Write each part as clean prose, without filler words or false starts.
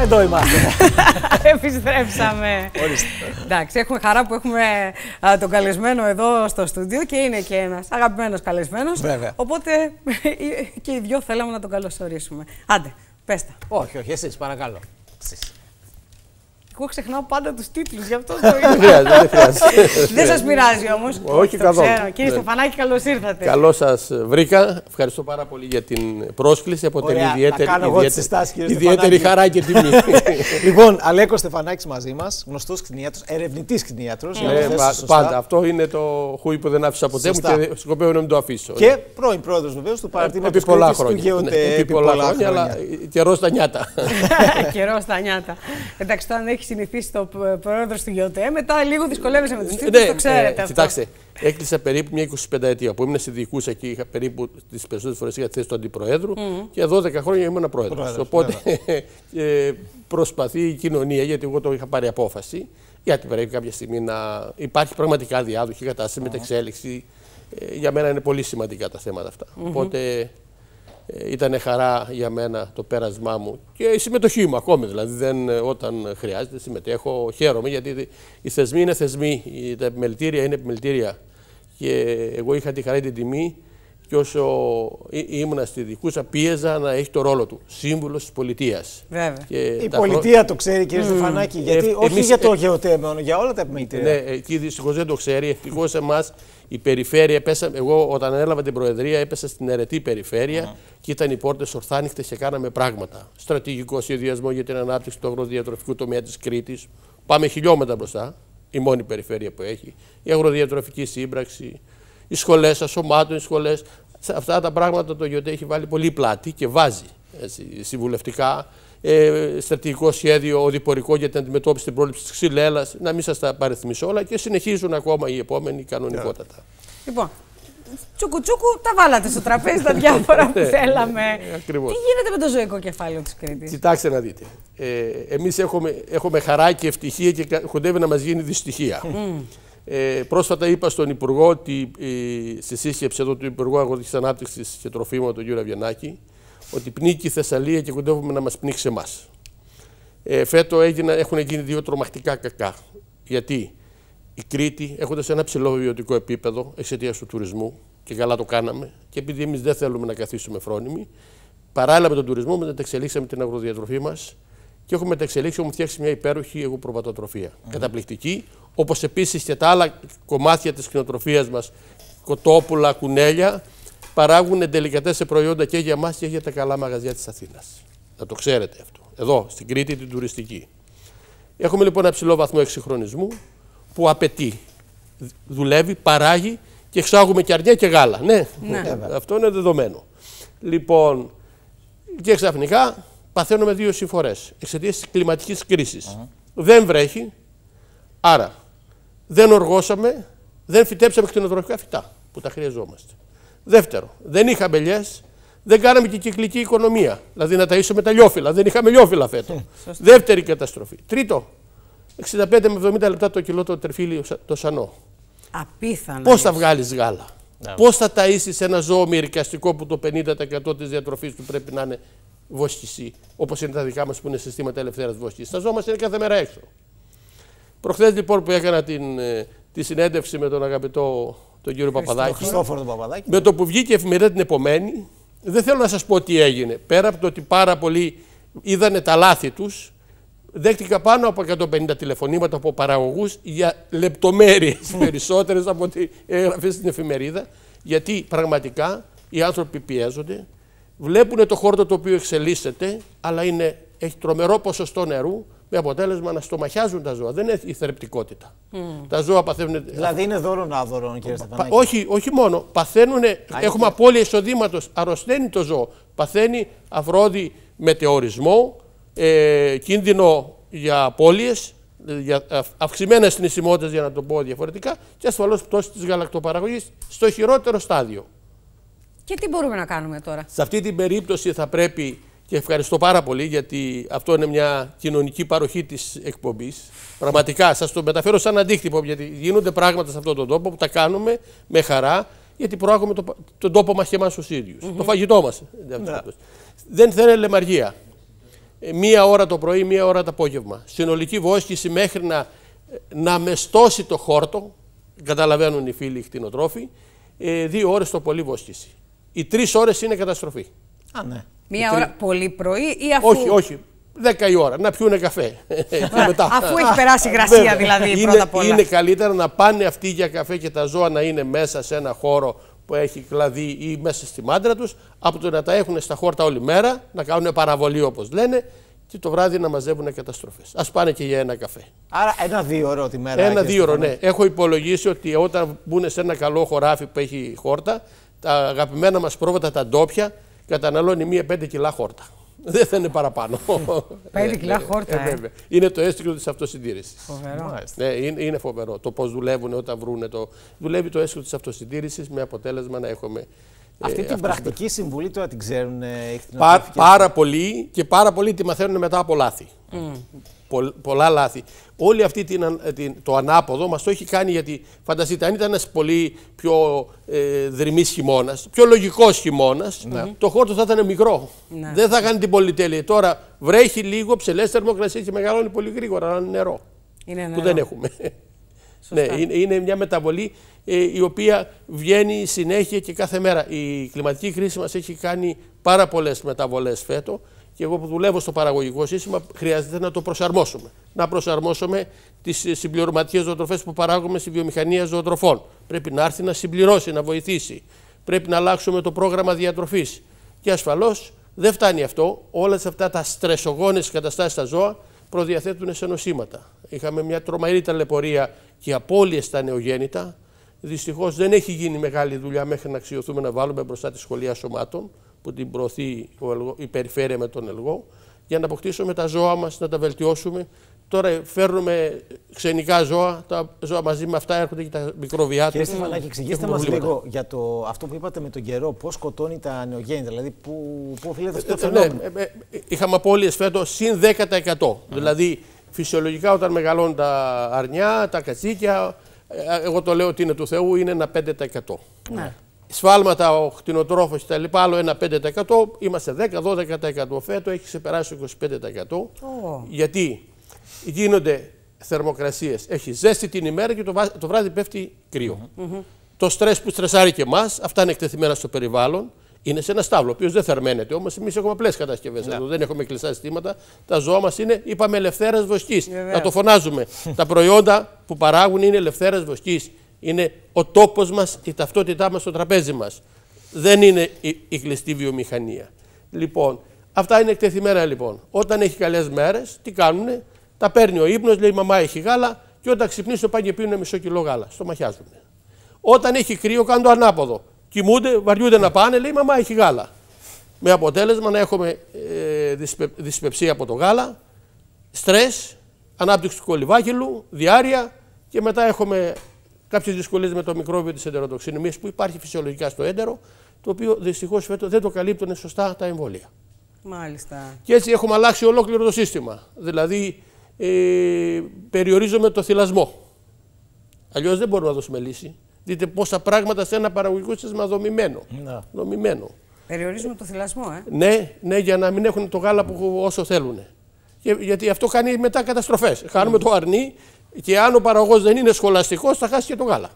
Εδώ είμαστε. Επιστρέψαμε. Εντάξει, έχουμε χαρά που έχουμε τον καλεσμένο εδώ στο στούντιο και είναι και ένας αγαπημένος καλεσμένος. Βέβαια. Οπότε και οι δυο θέλαμε να τον καλωσορίσουμε. Άντε, πες τα. Όχι, εσείς, παρακαλώ. Εγώ ξεχνάω πάντα τους τίτλους, γι' αυτό το είδα. Δεν χρειάζεται. Δεν σας πειράζει όμως. Όχι καθόλου. Κύριε Στεφανάκη, καλώς ήρθατε. Καλώς σας βρήκα. Ευχαριστώ πάρα πολύ για την πρόσκληση. Αποτελεί ιδιαίτερη χαρά και τιμή. Λοιπόν, Αλέκος Στεφανάκης μαζί μας, γνωστός κτηνίατρος, ερευνητής κτηνίατρος. Πάντα. Αυτό είναι το χούι που δεν άφησα ποτέ μου και σκοπεύω να μην το αφήσω. Και πρώην πρόεδρος βεβαίως του παρατήματος του ΓΕΟΤΕ. Επί πολλά χρόνια, αλλά καιρό στα νιάτα. Καιρό στα νιάτα. Εντάξει, όταν έχει συνηθίσει το πρόεδρος του ΓΕΟΤΕ, μετά λίγο δυσκολεύεσαι με τους τίτλους, το ξέρετε αυτό. Κοιτάξτε, έκλεισα περίπου μια 25 ετία που ήμουν συνδικούσα και είχα περίπου τις περισσότερες φορές είχα τη θέση του αντιπροέδρου και 12 χρόνια ήμουν πρόεδρος. Οπότε προσπαθεί η κοινωνία, γιατί εγώ το είχα πάρει απόφαση, γιατί πρέπει κάποια στιγμή να υπάρχει πραγματικά διάδοχη κατάσταση, μετεξέλιξη. Για μένα είναι πολύ σημαντικά τα θέματα αυτά. Οπότε ήταν χαρά για μένα το πέρασμά μου και η συμμετοχή μου ακόμη. Δηλαδή, όταν χρειάζεται, συμμετέχω, χαίρομαι γιατί οι θεσμοί είναι θεσμοί, τα επιμελητήρια είναι επιμελητήρια. Και εγώ είχα τη χαρά την τιμή και όσο ήμουνα στη δικούσα, πίεζα να έχει το ρόλο του. Σύμβουλος της πολιτείας. Βέβαια. Η πολιτεία το ξέρει, κύριε Στεφανάκη, γιατί όχι για το ΓΕΟΤΕ μόνο, για όλα τα επιμελητήρια. Ναι, εκεί δυστυχώς δεν το ξέρει. Ευτυχώς εμάς η περιφέρεια, εγώ όταν έλαβα την προεδρία έπεσα στην αιρετή περιφέρεια και ήταν οι πόρτες ορθάνυχτες και κάναμε πράγματα. Στρατηγικό σχεδιασμό για την ανάπτυξη του αγροδιατροφικού τομέα της Κρήτης. Πάμε χιλιόμετρα μπροστά, η μόνη περιφέρεια που έχει. Η αγροδιατροφική σύμπραξη, οι σχολές ασωμάτων, οι σχολές. Σε αυτά τα πράγματα το ΓΕΟΤΕ έχει βάλει πολύ πλάτη και βάζει συμβουλευτικά. Στρατηγικό σχέδιο οδηπορικό για την αντιμετώπιση την πρόληψη της ξυλέλας. Να μην σας τα παριθμίσω όλα και συνεχίζουν ακόμα οι επόμενοι κανονικότατα. Λοιπόν, τσουκουτσούκου τα βάλατε στο τραπέζι τα διάφορα που θέλαμε. Ακριβώς. Τι γίνεται με το ζωικό κεφάλαιο της Κρήτης? Κοιτάξτε να δείτε. Εμείς έχουμε χαρά και ευτυχία και κοντεύει να μας γίνει δυστυχία. Πρόσφατα είπα στον Υπουργό ότι στη σύσκεψη εδώ του Υπουργού Αγροτικής Ανάπτυξης και Τροφίμων, τον κύριο Αβιανάκη, ότι πνίγει η Θεσσαλία και κοντεύουμε να μας πνίξει εμάς. Φέτο έχουν γίνει δύο τρομακτικά κακά. Γιατί η Κρήτη, έχοντας ένα ψηλό βιωτικό επίπεδο εξαιτίας του τουρισμού, και καλά το κάναμε, και επειδή εμείς δεν θέλουμε να καθίσουμε φρόνιμοι, παράλληλα με τον τουρισμό μεταξελίξαμε την αγροδιατροφή μας και έχουμε μεταξελίξει, έχουμε φτιάξει μια υπέροχη εγωπροβατοτροφία. Καταπληκτική, όπως επίσης και τα άλλα κομμάτια της κτηνοτροφίας μας, κοτόπουλα, κουνέλια, παράγουν τελικατές σε προϊόντα και για εμάς και για τα καλά μαγαζιά της Αθήνας. Να το ξέρετε αυτό. Εδώ, στην Κρήτη, την τουριστική. Έχουμε λοιπόν ένα ψηλό βαθμό εξυγχρονισμού που απαιτεί, δουλεύει, παράγει και εξάγουμε και αρνιά και γάλα. Ναι, αυτό είναι δεδομένο. Λοιπόν, και ξαφνικά παθαίνουμε δύο συμφορές εξαιτίας της κλιματικής κρίσης. Δεν βρέχει, άρα δεν οργώσαμε, δεν φυτέψαμε κτηνοτροφικά φυτά που τα χρειαζόμαστε. Δεύτερο, δεν είχαμε ελιές, δεν κάναμε και κυκλική οικονομία. Δηλαδή να ταΐσουμε τα λιόφυλλα. Δεν είχαμε λιόφυλλα φέτος. Δεύτερη καταστροφή. Τρίτο, 65 με 70 λεπτά το κιλό το τερφίλι το σανό. Απίθανο. Πώς θα βγάλεις γάλα? Πώς θα ταΐσεις ένα ζώο μυρικαστικό που το 50% της διατροφής του πρέπει να είναι βοσκησή, όπως είναι τα δικά μας που είναι συστήματα ελευθέρας βοσκησής? Τα ζώα μας είναι κάθε μέρα έξω. Προχθές λοιπόν που έκανα τη συνέντευξη με τον αγαπητό τον κύριο Παπαδάκη, με το που βγήκε η εφημερίδα την επομένη, δεν θέλω να σας πω τι έγινε. Πέρα από το ότι πάρα πολλοί είδανε τα λάθη τους, δέχτηκα πάνω από 150 τηλεφωνήματα από παραγωγούς για λεπτομέρειες περισσότερες από ό,τι έγραφε στην εφημερίδα, γιατί πραγματικά οι άνθρωποι πιέζονται, βλέπουν το χώρο το οποίο εξελίσσεται, αλλά έχει τρομερό ποσοστό νερού, με αποτέλεσμα να στομαχιάζουν τα ζώα. Δεν έχει η θρεπτικότητα. Τα ζώα παθαίνουν. Δηλαδή είναι δώρον άδωρον, κύριε Στεφανάκη? Όχι μόνο. Παθαίνουν, έχουμε απώλεια εισοδήματος, αρρωσταίνει το ζώο. Παθαίνει αυρώδη μετεωρισμό, κίνδυνο για απώλειες, για αυξημένες θνησιμότητες, για να το πω διαφορετικά, και ασφαλώς πτώση της γαλακτοπαραγωγής στο χειρότερο στάδιο. Και τι μπορούμε να κάνουμε τώρα? Σε αυτή την περίπτωση θα πρέπει. Και ευχαριστώ πάρα πολύ, γιατί αυτό είναι μια κοινωνική παροχή της εκπομπής. Πραγματικά σας το μεταφέρω σαν αντίκτυπο, γιατί γίνονται πράγματα σε αυτόν τον τόπο που τα κάνουμε με χαρά, γιατί προάγουμε τον τόπο μας και εμάς τους ίδιους. Το φαγητό μας. Δεν θέλει λεμαργία. μία ώρα το πρωί, μία ώρα το απόγευμα. Συνολική βόσκηση μέχρι να μεστώσει το χόρτο, καταλαβαίνουν οι φίλοι κτηνοτρόφοι, 2 ώρες το πολύ βόσκηση. Οι 3 ώρες είναι καταστροφή. Α, ναι. Μία ώρα πολύ πρωί ή αφού... Όχι. 10 η ώρα, να πιούνε καφέ. Μετά. Αφού έχει περάσει υγρασία δηλαδή πρώτα απ' όλα. Είναι καλύτερα να πάνε αυτοί για καφέ και τα ζώα να είναι μέσα σε ένα χώρο που έχει κλαδί ή μέσα στη μάντρα τους, από το να τα έχουν στα χόρτα όλη μέρα, να κάνουν παραβολή όπως λένε, και το βράδυ να μαζεύουν καταστροφές. Ας πάνε και για ένα καφέ. Άρα 1-2 ώρες τη μέρα. 1-2 ώρες, ναι. Έχω υπολογίσει ότι όταν μπουν σε ένα καλό χωράφι που έχει χόρτα, τα αγαπημένα μας πρόβατα, τα ντόπια, καταναλώνει 1-5 κιλά χόρτα. Δεν θα είναι παραπάνω. 5 κιλά χόρτα. Βέβαια. Είναι το αίσθητο της αυτοσυντήρησης. Φοβερό. Ναι, είναι φοβερό το πώς δουλεύουν όταν βρούνε το. Δουλεύει το αίσθητο της αυτοσυντήρησης με αποτέλεσμα να έχουμε. Αυτή την πρακτική συμβουλή τώρα την ξέρουν πάρα πολύ και πάρα πολύ τη μαθαίνουν μετά από λάθη. Πολλά λάθη. Όλη αυτή το ανάποδο μας το έχει κάνει, γιατί φανταστείτε, αν ήταν ένας πολύ πιο δρυμής χειμώνας, πιο λογικός χειμώνας, το χόρτο θα ήταν μικρό. Δεν θα κάνει την πολυτέλεια. Τώρα βρέχει λίγο, ψελές θερμοκρασίες και μεγαλώνει πολύ γρήγορα, αλλά είναι νερό. Που δεν έχουμε. Ναι, είναι μια μεταβολή η οποία βγαίνει συνέχεια και κάθε μέρα. Η κλιματική κρίση μας έχει κάνει πάρα πολλές μεταβολές φέτος. Και εγώ που δουλεύω στο παραγωγικό σύστημα, χρειάζεται να το προσαρμόσουμε. Να προσαρμόσουμε τις συμπληρωματικές ζωοτροφές που παράγουμε στη βιομηχανία ζωοτροφών. Πρέπει να έρθει να συμπληρώσει, να βοηθήσει. Πρέπει να αλλάξουμε το πρόγραμμα διατροφής. Και ασφαλώς δεν φτάνει αυτό. Όλα αυτά τα στρεσογόνες καταστάσεις στα ζώα προδιαθέτουν σε νοσήματα. Είχαμε μια τρομερή ταλαιπωρία και απώλειες στα νεογέννητα. Δυστυχώς δεν έχει γίνει μεγάλη δουλειά μέχρι να αξιωθούμε να βάλουμε μπροστά τη σχολεία σωμάτων, που την προωθεί η περιφέρεια με τον Ελγό, για να αποκτήσουμε τα ζώα μας, να τα βελτιώσουμε. Τώρα φέρνουμε ξενικά ζώα, τα ζώα μαζί με αυτά έρχονται και τα μικροβιά. Κύριε Στεφανάκη, εξηγήστε μας λίγο για αυτό που είπατε με τον καιρό, πώς σκοτώνει τα νεογέννητα, δηλαδή πού οφείλεται αυτό το φαινόμενο. Είχαμε απώλειες φέτος συν 10%. Δηλαδή φυσιολογικά όταν μεγαλώνουν τα αρνιά, τα κατσίκια, εγώ το λέω ότι είναι του Θεού, είναι ένα 5%. Ναι. Σφάλματα, ο κτηνοτρόφος κτλ. Άλλο ένα 5%, είμαστε 10-12%. Φέτος έχει ξεπεράσει 25%. Γιατί γίνονται θερμοκρασίες. Έχει ζέστη την ημέρα και το βράδυ πέφτει κρύο. Το στρες που στρεσάρει και εμάς, αυτά είναι εκτεθειμένα στο περιβάλλον. Είναι σε ένα στάβλο, ο οποίος δεν θερμαίνεται. Όμως εμείς έχουμε απλές κατασκευές. Δεν έχουμε κλειστά συστήματα. Τα ζώα μας είναι, είπαμε, ελευθέρας βοσκής. Να το φωνάζουμε. Τα προϊόντα που παράγουν είναι ελευθέρας βοσκής. Είναι ο τόπος μας, η ταυτότητά μας στο τραπέζι μας. Δεν είναι η κλειστή βιομηχανία. Λοιπόν, αυτά είναι εκτεθειμένα λοιπόν. Όταν έχει καλές μέρες, τι κάνουνε, τα παίρνει ο ύπνος, λέει μαμά έχει γάλα, και όταν ξυπνήσει το πάνε και πίνουν μισό κιλό γάλα. Στο μαχιάζουν. Όταν έχει κρύο, κάνουν το ανάποδο. Κοιμούνται, βαριούνται να πάνε, λέει μαμά έχει γάλα. Με αποτέλεσμα να έχουμε δυσπεψία από το γάλα, στρες, ανάπτυξη του κολυβάκυλου, διάρρεια, και μετά έχουμε κάποιες δυσκολίες με το μικρόβιο της εντεροτοξινομίας που υπάρχει φυσιολογικά στο έντερο, το οποίο δυστυχώς φέτος δεν το καλύπτουν σωστά τα εμβόλια. Μάλιστα. Και έτσι έχουμε αλλάξει ολόκληρο το σύστημα. Δηλαδή, περιορίζουμε το θυλασμό. Αλλιώς δεν μπορούμε να δώσουμε λύση. Δείτε πόσα πράγματα σε ένα παραγωγικό σύστημα δομημένο. Περιορίζουμε το θυλασμό, Ναι, για να μην έχουν το γάλα που όσο θέλουν. Γιατί αυτό κάνει μετά καταστροφές. Χάνουμε το αρνί. Και αν ο παραγωγός δεν είναι σχολαστικός, θα χάσει και το γάλα.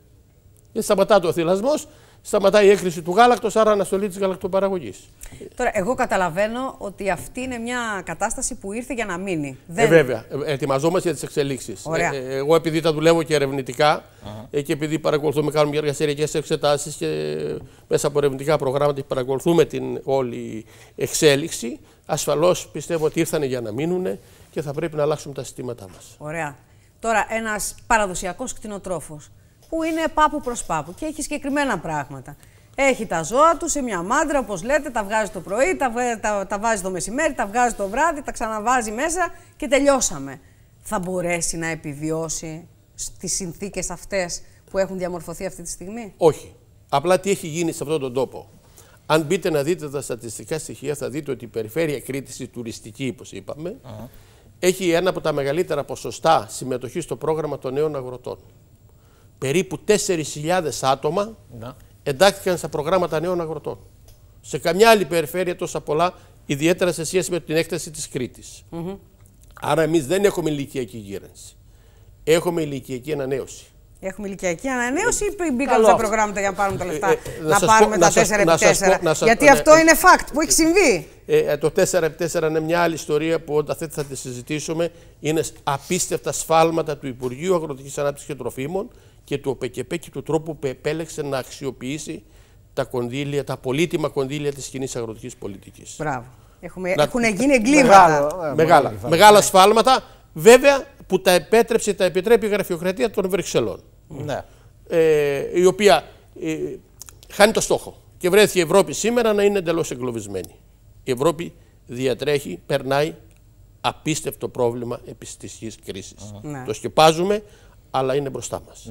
Και σταματά το θυλασμός, σταματάει η έκρηση του γάλακτος, άρα αναστολή της γαλακτοπαραγωγής. Τώρα, εγώ καταλαβαίνω ότι αυτή είναι μια κατάσταση που ήρθε για να μείνει. Βέβαια. Ετοιμαζόμαστε για τις εξελίξεις. Εγώ επειδή τα δουλεύω και ερευνητικά και επειδή παρακολουθούμε, κάνουμε εργασιακές εξετάσεις και μέσα από ερευνητικά προγράμματα παρακολουθούμε την όλη εξέλιξη, ασφαλώς πιστεύω ότι ήρθαν για να μείνουν και θα πρέπει να αλλάξουμε τα συστήματά μας. Ωραία. Τώρα, ένας παραδοσιακός κτηνοτρόφος που είναι πάπου προς πάπου και έχει συγκεκριμένα πράγματα. Έχει τα ζώα του σε μια μάντρα, όπως λέτε, τα βγάζει το πρωί, τα βάζει το μεσημέρι, τα βγάζει το βράδυ, τα ξαναβάζει μέσα και τελειώσαμε. Θα μπορέσει να επιβιώσει στις συνθήκες αυτές που έχουν διαμορφωθεί αυτή τη στιγμή? Όχι. Απλά τι έχει γίνει σε αυτόν τον τόπο. Αν μπείτε να δείτε τα στατιστικά στοιχεία, θα δείτε ότι η περιφέρεια Κρήτης, η τουριστική, όπως είπαμε, έχει ένα από τα μεγαλύτερα ποσοστά συμμετοχή στο πρόγραμμα των νέων αγροτών. Περίπου 4.000 άτομα εντάχθηκαν στα προγράμματα νέων αγροτών. Σε καμιά άλλη περιφέρεια τόσα πολλά ιδιαίτερα σε σχέση με την έκταση της Κρήτης. Άρα εμείς δεν έχουμε ηλικιακή γύρανση. Έχουμε ηλικιακή ανανέωση. Έχουμε ηλικιακή ανανέωση ή μπήκαμε στα προγράμματα για να πάρουμε τα λεφτά, να πάρουμε τα 4x4. Γιατί αυτό είναι fact που έχει συμβεί. Το 4x4 είναι μια άλλη ιστορία που όταν θα τη συζητήσουμε. Είναι απίστευτα σφάλματα του Υπουργείου Αγροτικής Ανάπτυξης και Τροφίμων και του ΟΠΕΚΕΠΕ και του τρόπου που επέλεξε να αξιοποιήσει τα κονδύλια, τα πολύτιμα κονδύλια της κοινής αγροτικής πολιτικής. Μπράβο. Έχουν γίνει εγκλήματα. Μεγάλα σφάλματα, βέβαια, που τα επιτρέπει η γραφειοκρατία των Βρυξελών. Ναι. Η οποία χάνει το στόχο. Και βρέθηκε η Ευρώπη σήμερα να είναι εντελώς εγκλωβισμένη. Η Ευρώπη διατρέχει, περνάει απίστευτο πρόβλημα επιστημικής κρίσης. Το σκεπάζουμε, αλλά είναι μπροστά μας.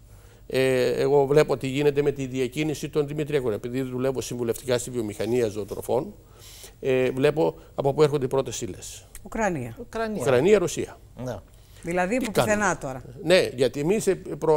Εγώ βλέπω τι γίνεται με τη διακίνηση των δημητριακών. Επειδή δουλεύω συμβουλευτικά στη βιομηχανία ζωοτροφών, βλέπω από πού έρχονται οι πρώτες ύλες. Ουκρανία, Ρωσία. Ναι. Δηλαδή από πουθενά τώρα. Ναι, γιατί εμείς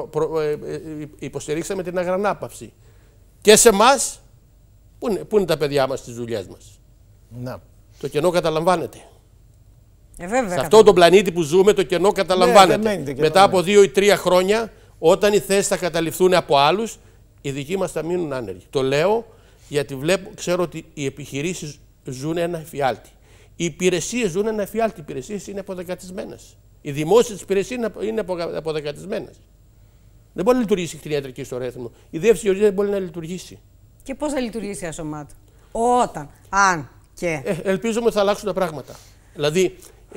υποστηρίξαμε την αγρανάπαυση. Και σε εμάς, πού είναι τα παιδιά μας στις δουλειές μας. Ναι. Το κενό καταλαμβάνεται. Βέβαια, σε αυτόν τον πλανήτη που ζούμε, το κενό καταλαμβάνεται. Μετά από 2 ή 3 χρόνια, όταν οι θέσεις θα καταληφθούν από άλλους, οι δικοί μας θα μείνουν άνεργοι. Το λέω γιατί ξέρω ότι οι επιχειρήσεις ζουν ένα εφιάλτη. Οι υπηρεσίες ζουν ένα εφιάλτη. Οι υπηρεσίες είναι αποδεκατισμένες. Οι δημόσιες υπηρεσίες είναι αποδεκατισμένες. Δεν μπορεί να λειτουργήσει η κτηνιατρική στο Ρέθυμνο. Η διεύθυνση γεωργίας δεν μπορεί να λειτουργήσει. Και πώς θα λειτουργήσει η Ασωμάτου, όταν, αν και. Ελπίζουμε ότι θα αλλάξουν τα πράγματα. Δηλαδή,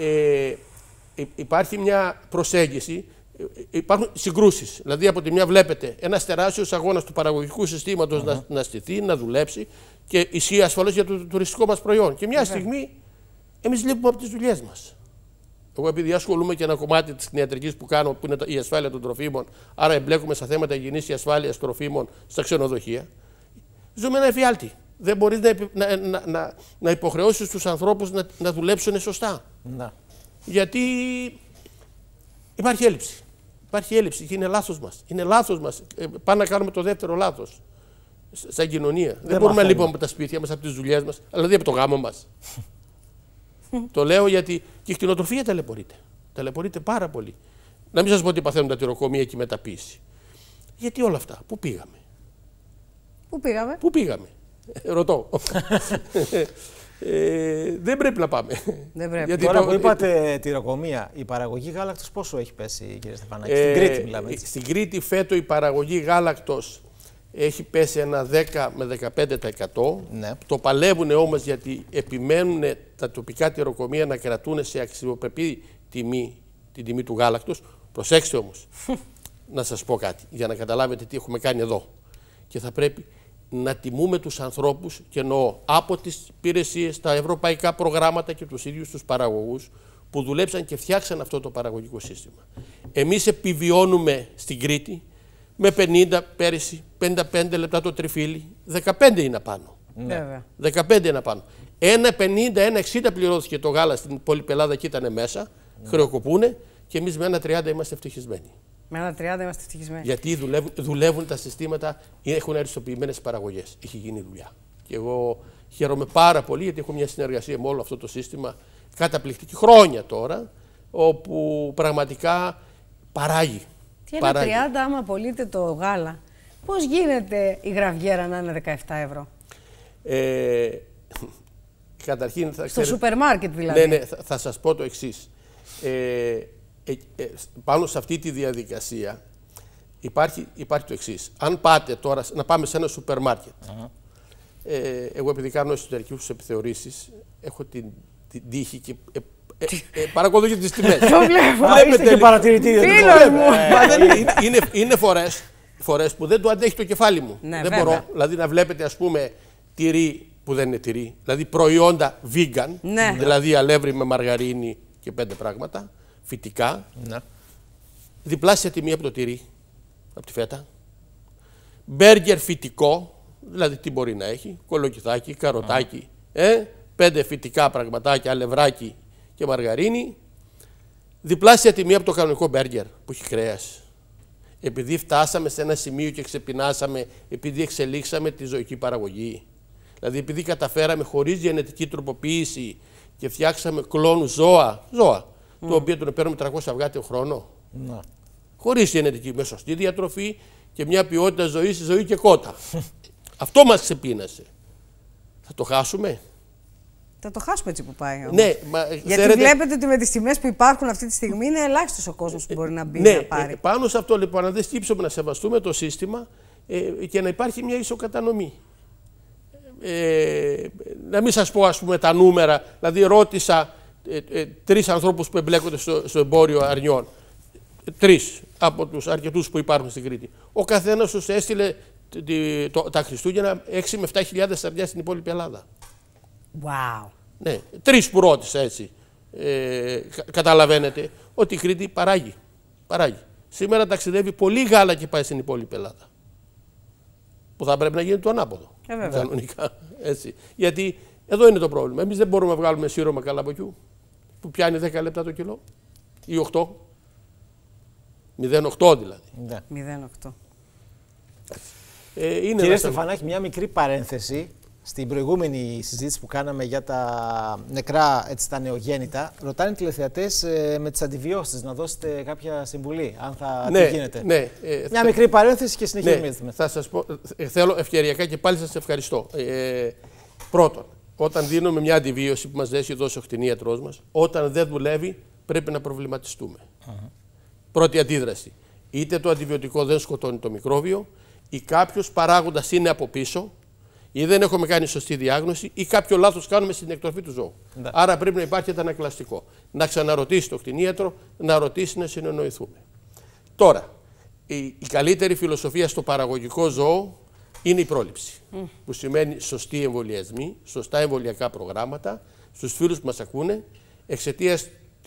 υπάρχει μια προσέγγιση, υπάρχουν συγκρούσεις. Δηλαδή, από τη μια βλέπετε ένας τεράστιος αγώνας του παραγωγικού συστήματος να στηθεί, να δουλέψει και ισχύει ασφαλώς για το τουριστικό μας προϊόν. Και μια στιγμή εμείς λείπουμε από τις δουλειές μας. Εγώ, επειδή ασχολούμαι και ένα κομμάτι της κτηνιατρικής που κάνω, που είναι η ασφάλεια των τροφίμων, άρα εμπλέκουμε στα θέματα υγιεινής και ασφάλειας τροφίμων στα ξενοδοχεία, ζούμε ένα εφιάλτη. Δεν μπορείς να υποχρεώσεις τους ανθρώπους να δουλέψουν σωστά. Να. Γιατί υπάρχει έλλειψη. Υπάρχει έλλειψη και είναι λάθος μας. Είναι λάθος μας. Πάμε να κάνουμε το δεύτερο λάθος. Σαν κοινωνία. Δεν μπορούμε να λείπουμε από τα σπίτια μας, από τις δουλειές μας, δηλαδή από το γάμο μας. Το λέω γιατί και η κτηνοτροφία ταλαιπωρείται. Ταλαιπωρείται πάρα πολύ. Να μην σας πω ότι παθαίνουν τα τυροκομεία και η μεταποίηση. Γιατί όλα αυτά, πού πήγαμε. Πού πήγαμε. Ρωτώ. Δεν πρέπει να πάμε. Δεν πρέπει. Γιατί τώρα που είπατε τυροκομεία, η παραγωγή γάλακτος πόσο έχει πέσει, κύριε Στεφανάκη? Στην Κρήτη μιλάμε. Έτσι. Στην Κρήτη φέτο η παραγωγή γάλακτος έχει πέσει ένα 10 με 15%. Ναι. Το παλεύουν όμως γιατί επιμένουν τα τοπικά τυροκομεία να κρατούν σε αξιοπρεπή τιμή την τιμή του γάλακτος. Προσέξτε όμως, να σας πω κάτι για να καταλάβετε τι έχουμε κάνει εδώ. Και θα πρέπει να τιμούμε τους ανθρώπους, και εννοώ από τις υπηρεσίες, τα ευρωπαϊκά προγράμματα και τους ίδιους τους παραγωγούς που δουλέψαν και φτιάξαν αυτό το παραγωγικό σύστημα. Εμείς επιβιώνουμε στην Κρήτη με 50 πέρυσι, 55 λεπτά το τριφύλι, 15 είναι απάνω. Ναι. 15 είναι απάνω. 1,50, 1,60 πληρώθηκε το γάλα στην πολυπελάδα και ήταν μέσα, χρεοκοπούνε και εμείς με 1,30 είμαστε ευτυχισμένοι. Με 1,30 είμαστε ευτυχισμένοι. Γιατί δουλεύουν τα συστήματα, έχουν αριστοποιημένες παραγωγές. Έχει γίνει δουλειά. Και εγώ χαίρομαι πάρα πολύ γιατί έχω μια συνεργασία με όλο αυτό το σύστημα καταπληκτική χρόνια τώρα, όπου πραγματικά παράγει. Τι 1,30 άμα πωλείτε το γάλα, πώς γίνεται η γραβιέρα να είναι 17 ευρώ? Καταρχήν στο σούπερ μάρκετ δηλαδή. Ναι, θα σας πω το εξής. Πάνω σε αυτή τη διαδικασία υπάρχει το εξής. Αν πάτε τώρα, να πάμε σε ένα σούπερ μάρκετ. Εγώ επειδή κάνω εσωτερικούς επιθεωρήσεις, έχω την τύχη και παρακολουθώ τις τιμές. Το βλέπω. Είστε και παρατηρητήριο. Είναι φορές που δεν το αντέχει το κεφάλι μου. Ναι, δεν μπορώ, δηλαδή να βλέπετε ας πούμε τυρί που δεν είναι τυρί, δηλαδή προϊόντα vegan, ναι. Δηλαδή αλεύρι με μαργαρίνη και 5 πράγματα, φυτικά, ναι. Διπλάσια τιμή από το τυρί, από τη φέτα. Μπέργκερ φυτικό, δηλαδή τι μπορεί να έχει, κολοκυθάκι, καροτάκι, 5 φυτικά πραγματάκια, αλευράκι και μαργαρίνη. Διπλάσια τιμή από το κανονικό μπέργκερ που έχει κρέας. Επειδή φτάσαμε σε ένα σημείο και ξεπεινάσαμε, επειδή εξελίξαμε τη ζωική παραγωγή. Δηλαδή, επειδή καταφέραμε χωρίς γενετική τροποποίηση και φτιάξαμε κλόνους ζώα, το οποίο τον παίρνουμε 300 αυγά το χρόνο. Ναι. Χωρίς γενετική, με σωστή διατροφή και μια ποιότητα ζωής, ζωή και κότα. Αυτό μας ξεπίνασε. Θα το χάσουμε. Θα το χάσουμε έτσι που πάει. Ναι, γιατί βλέπετε ότι με τις τιμές που υπάρχουν αυτή τη στιγμή είναι ελάχιστος ο κόσμος που μπορεί να μπει να πάρει. Πάνω σε αυτό λοιπόν, αν δεν στύψουμε να σεβαστούμε το σύστημα και να υπάρχει μια ισοκατανομή. Να μην σας πω ας πούμε τα νούμερα, δηλαδή ρώτησα 3 ανθρώπους που εμπλέκονται στο εμπόριο αρνιών. 3 από τους αρκετούς που υπάρχουν στην Κρήτη. Ο καθένας τους έστειλε τα Χριστούγεννα 6 με 7.000 αρνιά στην υπόλοιπη Ελλάδα. Wow. Ναι, 3 που ρώτησα έτσι. Καταλαβαίνετε ότι η Κρήτη παράγει. Σήμερα ταξιδεύει πολύ γάλα και πάει στην υπόλοιπη Ελλάδα. Που θα πρέπει να γίνει το ανάποδο. Κανονικά. Έτσι. Γιατί εδώ είναι το πρόβλημα. Εμείς δεν μπορούμε να βγάλουμε σύρωμα καλαμποκιού που πιάνει 10 λεπτά το κιλό ή 8. 0,8 δηλαδή. Ναι. 0,8. Κύριε Στεφανάκη, μια μικρή παρένθεση. Στην προηγούμενη συζήτηση που κάναμε για τα νεκρά, έτσι, τα νεογέννητα, ρωτάνε οι τηλεθεατές με τις αντιβιώσεις να δώσετε κάποια συμβουλή, αν θα τι γίνεται. Ναι, μια μικρή παρένθεση και συνεχίζουμε. Ναι, θα σας πω, θέλω ευκαιριακά και πάλι σας ευχαριστώ. Πρώτον, όταν δίνουμε μια αντιβίωση που μας έχει δώσει ο κτηνίατρός μας, όταν δεν δουλεύει πρέπει να προβληματιστούμε. Πρώτη αντίδραση. Είτε το αντιβιωτικό δεν σκοτώνει το μικρόβιο, ή κάποιος παράγοντας είναι από πίσω, ή δεν έχουμε κάνει σωστή διάγνωση, ή κάποιο λάθος κάνουμε στην εκτροφή του ζώου. Ναι. Άρα πρέπει να υπάρχει αντανακλαστικό. Να ξαναρωτήσει το κτηνίατρο, να ρωτήσει, να συνεννοηθούμε. Τώρα, η καλύτερη φιλοσοφία στο παραγωγικό ζώο είναι η πρόληψη. Που σημαίνει σωστοί εμβολιασμοί, σωστά εμβολιακά προγράμματα, στους φίλους που μας ακούνε, εξαιτίας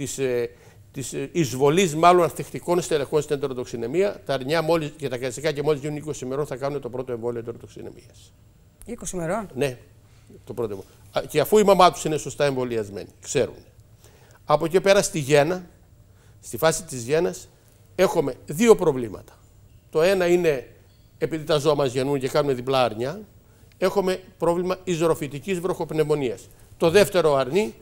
της εισβολής μάλλον ανθεκτικών στελεχών στην εντεροτοξινεμία, τα αρνιά μόλις και τα καζικά και μόλις γίνουν 20 ημερών θα κάνουν το πρώτο εμβόλιο εντεροτοξινεμίας. 20 ημερών. Ναι, το πρώτο εμβόλιο. Και αφού η μαμά τους είναι σωστά εμβολιασμένη, ξέρουν. Από εκεί πέρα στη γέννα, στη φάση της γέννας, έχουμε 2 προβλήματα. Το ένα είναι, επειδή τα ζώα μας γεννούν και κάνουμε διπλά αρνιά, έχουμε πρόβλημα ιζωροφυτικής βροχοπνευμονίας. Το δεύτερο αρνί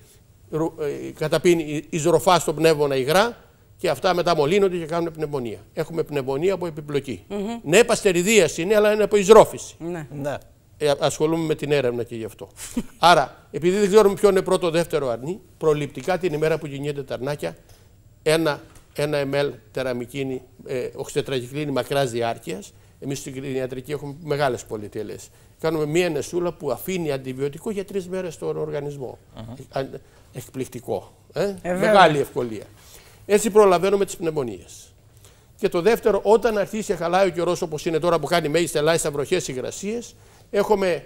καταπίνει ιζωροφά στο πνεύμονα υγρά και αυτά μετά μολύνονται και κάνουν πνευμονία. Έχουμε πνευμονία από επιπλοκή. Ναι, παστεριδίαση είναι, αλλά είναι από ιζρόφυση. Ναι. Ασχολούμαι με την έρευνα και γι' αυτό. Άρα, επειδή δεν ξέρουμε ποιο είναι πρώτο δεύτερο αρνί, προληπτικά την ημέρα που γεννιέται τα αρνάκια, ένα ml τεραμικίνη, οξυτετραγυκλίνη μακράς διάρκειας. Εμείς στην κτηνιατρική έχουμε μεγάλες πολυτέλειες. Κάνουμε μία νεσούλα που αφήνει αντιβιωτικό για 3 μέρες στον οργανισμό. Εκπληκτικό. Μεγάλη ευκολία. Έτσι προλαβαίνουμε τις πνευμονίες. Και το δεύτερο, όταν αρχίσει και χαλάει ο καιρός όπως είναι τώρα που κάνει μέγιστα ελάχιστα βροχές υγρασίες, έχουμε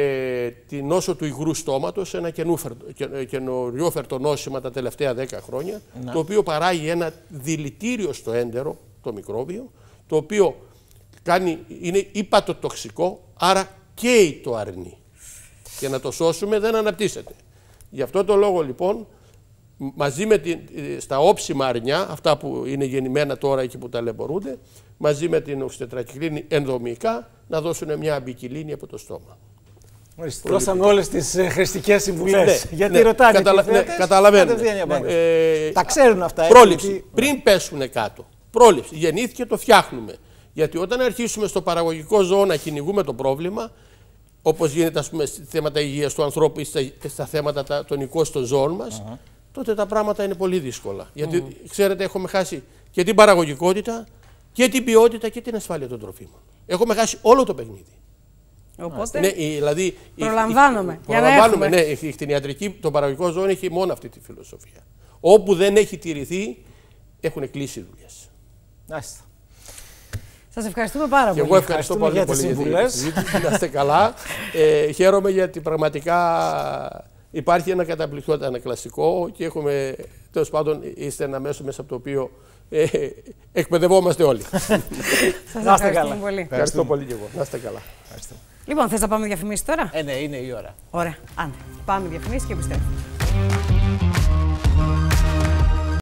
τη νόσο του υγρού στόματος, ένα καινουριόφερτο νόσημα τα τελευταία 10 χρόνια, το οποίο παράγει ένα δηλητήριο στο έντερο, το μικρόβιο, το οποίο είναι ύπατοτοξικό, άρα καίει το αρνί. Και να το σώσουμε δεν αναπτύσσεται. Γι' αυτό το λόγο λοιπόν, μαζί με στα όψιμα αρνιά, αυτά που είναι γεννημένα τώρα και που ταλαιπωρούνται, μαζί με την οξυτετρακυκλίνη ενδομικά, να δώσουν μια αμπικυλίνη από το στόμα. Δώσαμε όλες τις χρηστικές συμβουλές. Γιατί ρωτάνε. Καταλαβαίνουν. Τα ξέρουν αυτά. Πρόληψη. Πριν πέσουν κάτω. Πρόληψη. Γεννήθηκε, το φτιάχνουμε. Γιατί όταν αρχίσουμε στο παραγωγικό ζώο να κυνηγούμε το πρόβλημα, όπως γίνεται ας πούμε στα θέματα υγείας του ανθρώπου ή στα θέματα των οικόστων ζώων μας, τότε τα πράγματα είναι πολύ δύσκολα. Γιατί ξέρετε, έχουμε χάσει και την παραγωγικότητα και την ποιότητα και την ασφάλεια των τροφίμων. Έχουμε χάσει όλο το παιχνίδι. Οπότε ναι, δηλαδή, προλαμβάνουμε. Ναι, η κτηνιατρική, το παραγωγικό ζώο έχει μόνο αυτή τη φιλοσοφία. Όπου δεν έχει τηρηθεί, έχουν κλείσει δουλειές. Σας ευχαριστούμε πάρα πολύ. Και εγώ ευχαριστώ πολύ για τις συμβουλές. Να είστε καλά. Χαίρομαι γιατί πραγματικά υπάρχει ένα καταπληκτικό αντανακλαστικό και έχουμε, τέλος πάντων, είστε ένα μέσο μέσα από το οποίο εκπαιδευόμαστε όλοι. Σας ευχαριστούμε πολύ. Ευχαριστώ πολύ και εγώ. Να είστε καλά. Λοιπόν, θες να πάμε διαφημίσεις τώρα? Ναι, είναι η ώρα. Ωραία. Πάμε διαφημίσεις και επιστρέφουμε.